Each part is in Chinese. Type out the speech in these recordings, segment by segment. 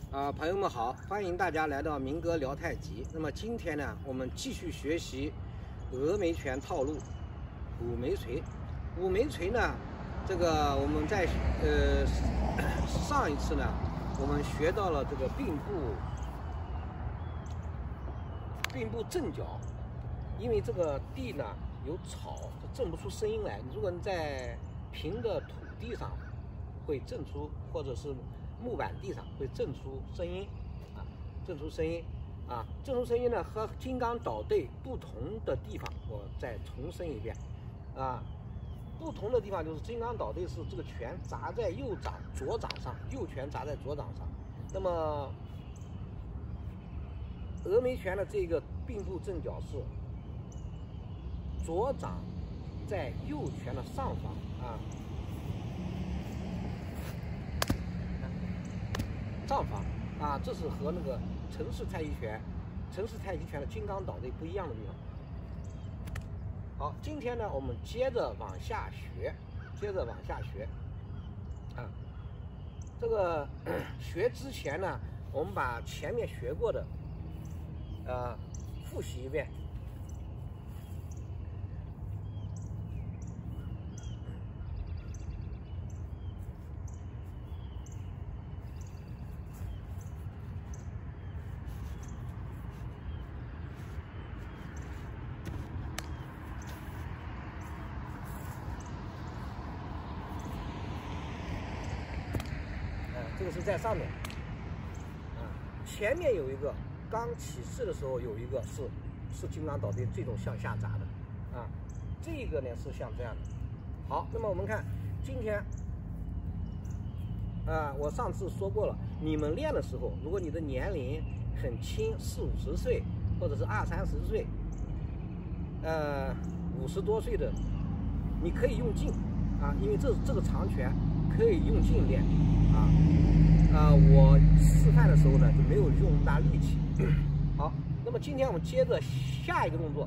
朋友们好，欢迎大家来到明哥聊太极。那么今天呢，我们继续学习峨眉拳套路五眉锤。五眉锤呢，这个我们在上一次呢，我们学到了这个并步正脚，因为这个地呢有草，震不出声音来。如果你在平的土地上，会震出，或者是木板地上会震出声音，震出声音呢和金刚捣对不同的地方，我再重申一遍，不同的地方就是金刚捣对是这个拳砸在左掌上，右拳砸在左掌上。那么峨眉拳的这个并步正脚是左掌在右拳的上方这是和那个陈氏太极拳的金刚捣对不一样的地方。好，今天呢，我们接着往下学，这个学之前呢，我们把前面学过的复习一遍。这个是在上面，前面有一个，刚起势的时候有一个是金刚捣对这种向下砸的，这个呢是像这样的。好，那么我们看今天，我上次说过了，你们练的时候，如果你的年龄很轻，40、50岁，或者是20、30岁，50多岁的，你可以用劲因为这个长拳可以用劲练我示范的时候呢就没有用那么大力气。好，那么今天我们接着下一个动作，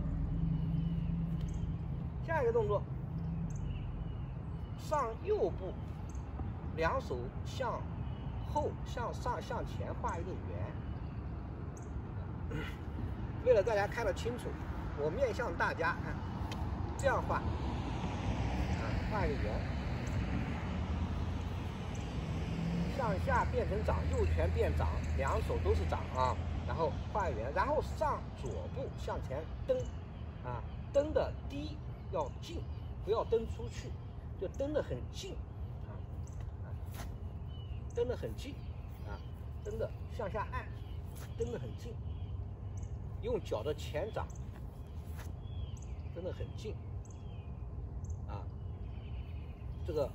上右步，两手向后、向上、向前画一个圆。为了大家看得清楚，我面向大家看，这样画，画一个圆。向下变成掌，右拳变掌，两手都是掌然后画圆，然后上左步向前蹬蹬的低要近，不要蹬出去，就蹬得很近蹬得很近蹬得向下按，蹬得很近，用脚的前掌蹬得很近这个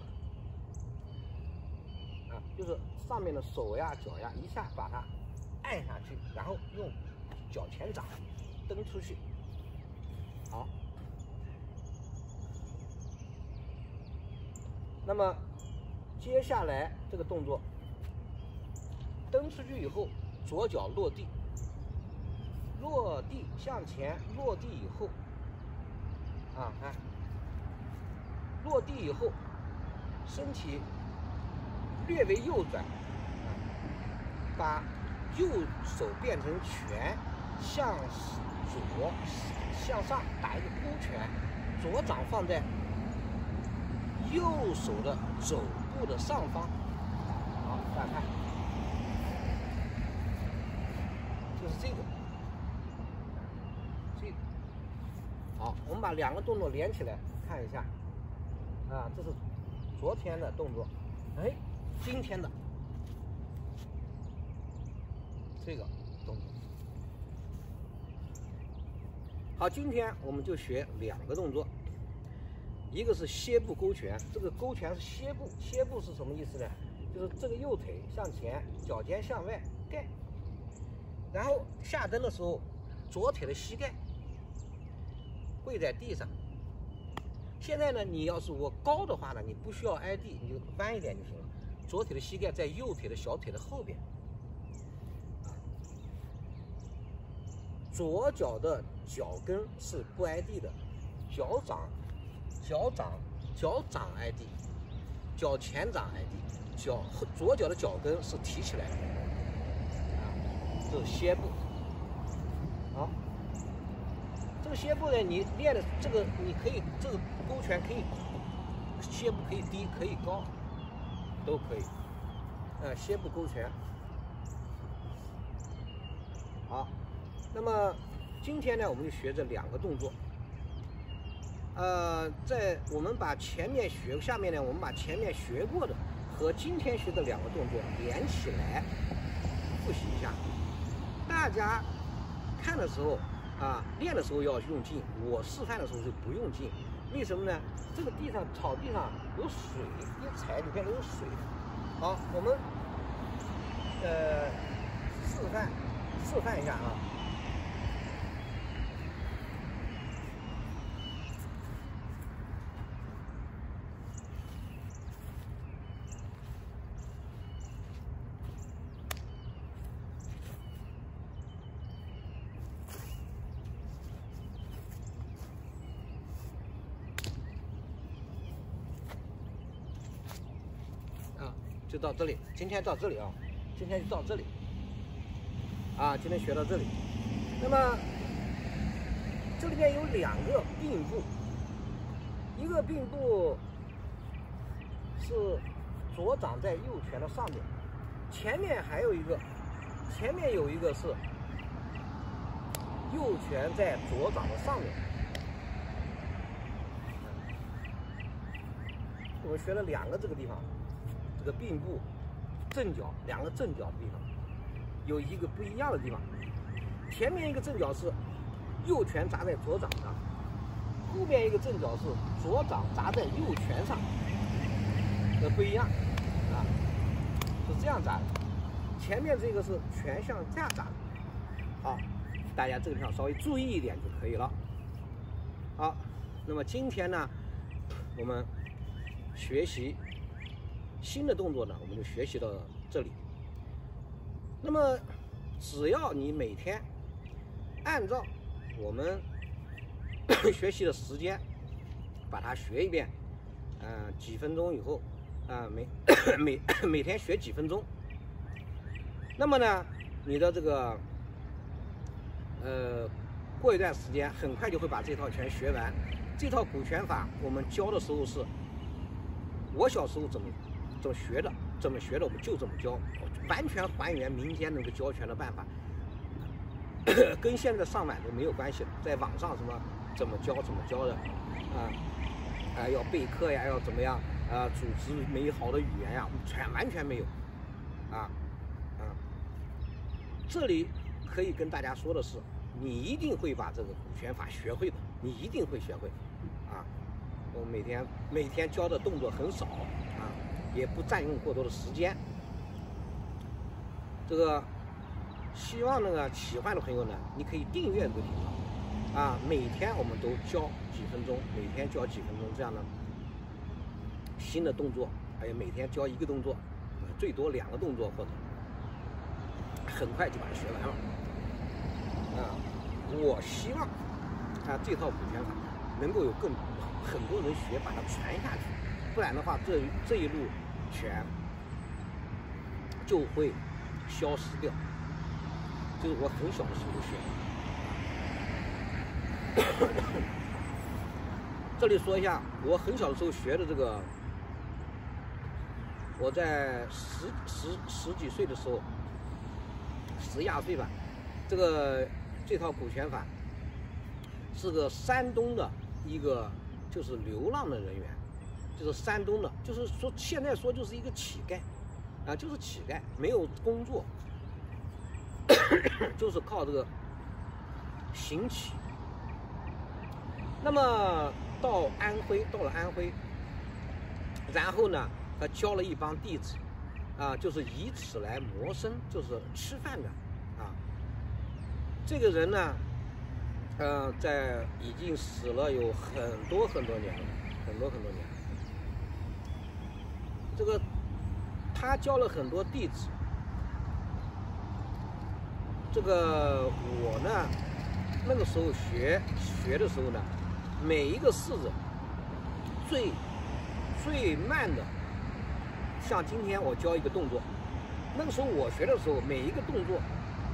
就是上面的手呀、脚呀，一下把它按下去，然后用脚前掌蹬出去。好，那么接下来这个动作，蹬出去以后，左脚落地向前，落地以后看，落地以后，身体略微右转，把右手变成拳，向左向上打一个勾拳，左掌放在右手的肘部的上方。好，大家看，就是这个。好，我们把两个动作连起来看一下，这是昨天的动作，今天的这个动作。好，今天我们就学两个动作，一个是歇步勾拳，这个勾拳是歇步，歇步是什么意思呢？就是这个右腿向前，脚尖向外盖，然后下蹬的时候，左腿的膝盖跪在地上。现在呢，你要是我高的话呢，你不需要挨地，你就弯一点就行了。左腿的膝盖在右腿的小腿的后边，左脚的脚跟是不挨地的，脚掌挨地，脚前掌挨地，左脚的脚跟是提起来的。 这是歇步。好，这个歇步呢，你练的这个你可以这个勾拳可以歇步可以低可以高，都可以。歇步勾拳。好，那么今天呢，我们就学这2个动作。在我们把前面学，下面呢，我们把前面学过的和今天学的2个动作连起来复习一下。大家看的时候练的时候要用劲，我示范的时候就不用劲。为什么呢？这个地上草地上有水，一踩你看都有水。好，我们示范一下啊。就到这里，今天到这里啊，今天就到这里今天学到这里。那么这里边有2个并步，一个并步是左掌在右拳的上面，前面有一个是右拳在左掌的上面。我们学了2个这个地方。这个并步正脚2个正脚的地方有一个不一样的地方，前面一个正脚是右拳砸在左掌上，后面一个正脚是左掌砸在右拳上，这不一样是这样砸的，前面这个是拳向下砸的。好，大家这个地方稍微注意一点就可以了。好，那么今天呢，我们学习新的动作呢，我们就学习到这里。那么，只要你每天按照我们学习的时间把它学一遍，几分钟以后，每天学几分钟，那么呢，你的这个过一段时间，很快就会把这套拳学完。这套古拳法我们教的时候是，我小时候怎么学的，我们就这么教，完全还原民间那个教拳的办法，跟现在上晚都没有关系了。在网上什么怎么教的，要备课呀，要怎么样组织美好的语言呀，完全没有，这里可以跟大家说的是，你一定会把这个古拳法学会的，你一定会学会，我每天教的动作很少也不占用过多的时间。这个希望那个喜欢的朋友呢，你可以订阅这个频道每天我们都教几分钟，这样的新的动作，还有每天教1个动作，最多2个动作，或者很快就把它学完了。我希望这套古拳法能够有很多人学，把它传下去，不然的话这一路拳就会消失掉。就是我很小的时候学的。这里说一下，我很小的时候学的这个，我在十几岁的时候，10亚岁吧，这套古拳法是个山东的一个就是流浪的人员，就是山东的，就是说现在说就是一个乞丐就是乞丐，没有工作，就是靠这个行乞。那么到了安徽，然后呢，他教了一帮弟子，就是以此来谋生，就是吃饭的这个人呢，已经死了有很多年了，很多年。这个他教了很多弟子。这个我呢，那个时候学的时候呢，每一个式子最慢的，像今天我教一个动作，那个时候我学的时候，每一个动作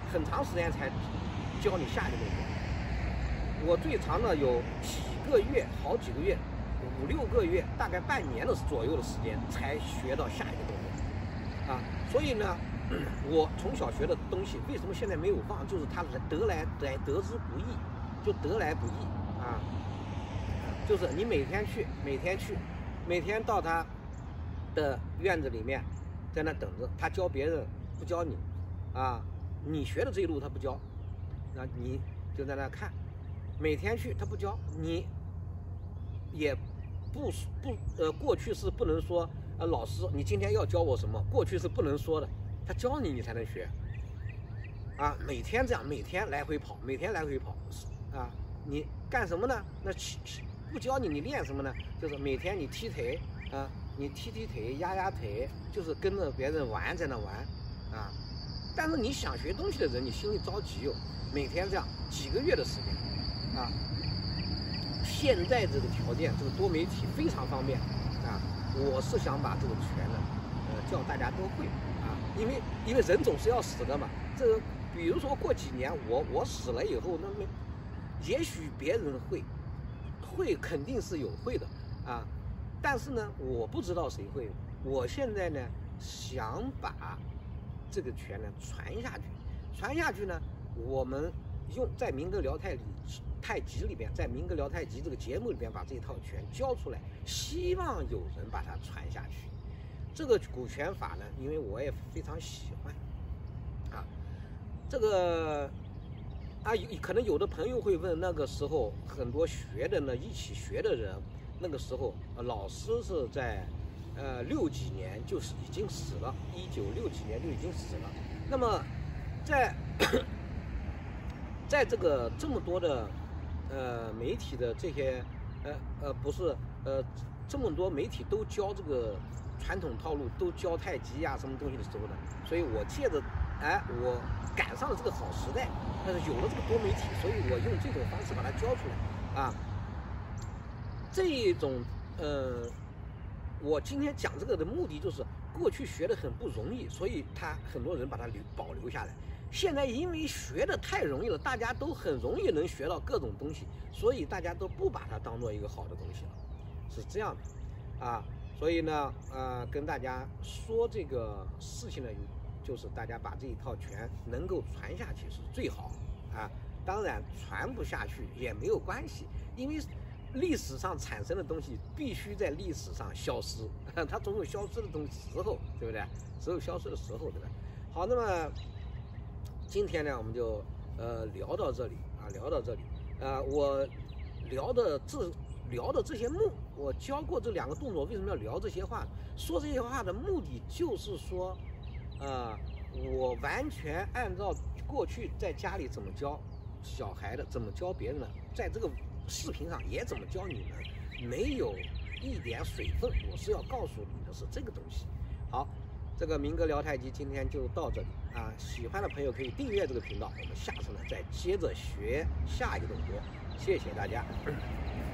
很长时间才教你下一个动作。我最长的有几个月，好几个月，5、6个月，大概半年的左右的时间才学到下一个动作啊。所以呢，我从小学的东西为什么现在没有忘，就是它得之不易，就得来不易啊。就是你每天去，每天到他的院子里面，在那等着，他教别人不教你啊，你学的这一路他不教，那你就在那看，每天去他不教你，也过去是不能说老师你今天要教我什么，过去是不能说的，他教你才能学啊。每天这样，每天来回跑啊，你干什么呢？那不教你，你练什么呢？就是每天你踢腿啊，你踢腿、压腿，就是跟着别人玩，在那玩啊。但是你想学东西的人，你心里着急哟。每天这样几个月的时间啊。现在这个条件，这个多媒体非常方便啊。我是想把这个拳呢，叫大家都会啊，因为人总是要死的嘛。这个比如说过几年我死了以后，那么也许别人会肯定是有会的啊，但是呢，我不知道谁会。我现在呢，想把这个拳呢传下去呢，我们在民歌辽太极里边，在民歌辽太极这个节目里边把这套拳教出来，希望有人把它传下去。这个古拳法呢，因为我也非常喜欢啊，这个。可能有的朋友会问，那个时候很多学的呢，一起学的人，那个时候老师是在60几年就是已经死了，1960几年就已经死了。那么在这个这么多的媒体的这些这么多媒体都教这个传统套路，都教太极呀什么东西的时候呢，所以我借着我赶上了这个好时代，但是有了这个多媒体，所以我用这种方式把它教出来啊。这种我今天讲这个的目的就是过去学的很不容易，所以很多人把它保留下来。现在因为学的太容易了，大家都很容易能学到各种东西，所以大家都不把它当做一个好的东西了，是这样的啊。所以呢，跟大家说这个事情呢，就是大家把这一套拳能够传下去是最好啊。当然传不下去也没有关系，因为历史上产生的东西必须在历史上消失，它总有消失的时候，对不对？只有消失的时候，对不对？好，那么今天呢，我们就聊到这里啊，我聊的这些我教过这2个动作，为什么要聊这些话？说这些话的目的就是说，我完全按照过去在家里怎么教小孩的，怎么教别人的，在这个视频上也怎么教你们，没有一点水分。我是要告诉你的是这个东西。好，这个民歌辽太极今天就到这里啊，喜欢的朋友可以订阅这个频道，我们下次呢再接着学下一个动作。谢谢大家。